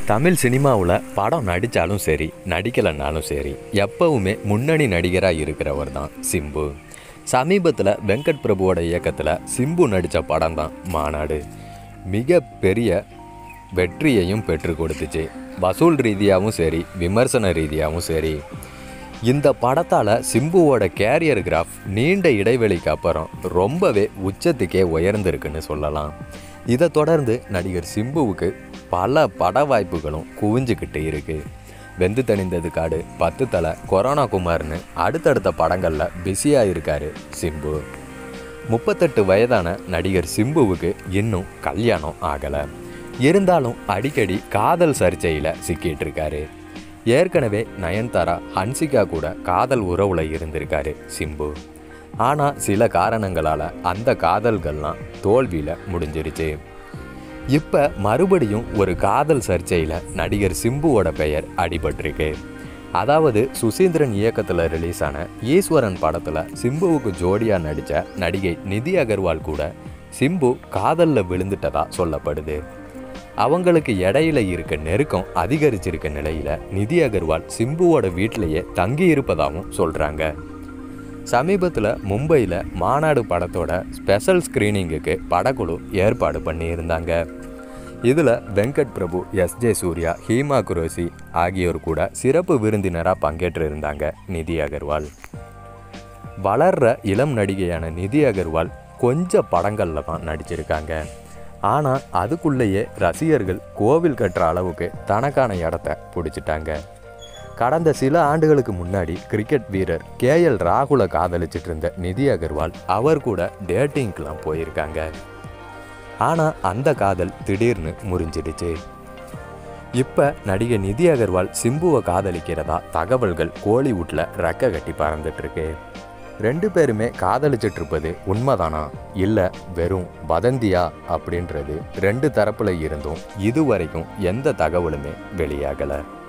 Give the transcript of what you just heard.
தமிழ் சினிமாவில் படம் நடித்தாலும் சரி நடிக்கலைன்னாலும் சரி எப்பவுமே முன்னணி நடிகராக இருக்கிறவர் தான் சிம்பு. சமீபத்தில் வெங்கட் பிரபுவோட இயக்கத்தில் சிம்பு நடித்த படம் தான் மாநாடு. மிக பெரிய வெற்றியையும் பெற்று கொடுத்துச்சு. வசூல் ரீதியாகவும் சரி விமர்சன ரீதியாகவும் சரி. இந்த படத்தால் சிம்புவோட கேரியர் கிராஃப் நீண்ட இடைவெளிக்கு அப்புறம் ரொம்பவே உச்சத்துக்கே உயர்ந்திருக்குன்னு சொல்லலாம். இதை தொடர்ந்து நடிகர் சிம்புவுக்கு பல பட வாய்ப்புகளும் குவிஞ்சுக்கிட்டு இருக்குது. வெந்து தணிந்தது காடு, 10 தலை, கொரோனா குமார்னு அடுத்தடுத்த படங்களில் பிஸியாக இருக்கார் சிம்பு. 38 வயதான நடிகர் சிம்புவுக்கு இன்னும் கல்யாணம் ஆகலை. இருந்தாலும் அடிக்கடி காதல் சர்ச்சையில் சிக்கிட்டு இருக்காரு. ஏற்கனவே நயன்தாரா, ஹன்சிகா கூட காதல் உறவில் இருந்திருக்காரு சிம்பு. ஆனால் சில காரணங்களால் அந்த காதல்கள்லாம் தோல்வியில் முடிஞ்சிருச்சு. இப்போ மறுபடியும் ஒரு காதல் சர்ச்சையில் நடிகர் சிம்புவோட பெயர் அடிபட்டிருக்கு. அதாவது சுசீந்திரன் இயக்கத்தில் ரிலீஸ் ஆன ஈஸ்வரன் படத்தில் சிம்புவுக்கு ஜோடியாக நடித்த நடிகை நிதி அகர்வால் கூட சிம்பு காதலில் விழுந்துட்டதா சொல்லப்படுது. அவங்களுக்கு இடையில இருக்க நெருக்கம் அதிகரிச்சிருக்க நிலையில் நிதி அகர்வால் சிம்புவோட வீட்டிலேயே தங்கி இருப்பதாகவும் சொல்கிறாங்க. சமீபத்தில் மும்பையில் மாநாடு படத்தோட ஸ்பெஷல் ஸ்க்ரீனிங்குக்கு படக்குழு ஏற்பாடு பண்ணியிருந்தாங்க. இதில் வெங்கட் பிரபு, எஸ்.ஜே. சூர்யா, ஹீமா குரோசி ஆகியோர் கூட சிறப்பு விருந்தினராக பங்கேற்றிருந்தாங்க. நிதி அகர்வால் வளர்ற இளம் நடிகையான நிதி அகர்வால் கொஞ்சம் படங்களில் தான் நடிச்சிருக்காங்க. ஆனால் அதுக்குள்ளேயே ரசிகர்கள் கோவில் கட்டுற அளவுக்கு தனக்கான இடத்த பிடிச்சிட்டாங்க. கடந்த சில ஆண்டுகளுக்கு முன்னாடி கிரிக்கெட் வீரர் KL ராகுலை காதலிச்சிட்டு இருந்த நிதி அகர்வால் அவர் கூட டேட்டிங்க்கெலாம் போயிருக்காங்க. ஆனால் அந்த காதல் திடீர்னு முறிஞ்சிடுச்சு. இப்போ நடிகை நிதி அகர்வால் சிம்புவை காதலிக்கிறதா தகவல்கள் கோலிவுட்டில் ரெக்க கட்டி பறந்துட்டுருக்கு. 2 பேருமே காதலிச்சிட்டு இருப்பது உண்மைதானா இல்லை வெறும் வதந்தியா அப்படின்றது 2 தரப்புல இருந்தும் இதுவரைக்கும் எந்த தகவலுமே வெளியாகலை.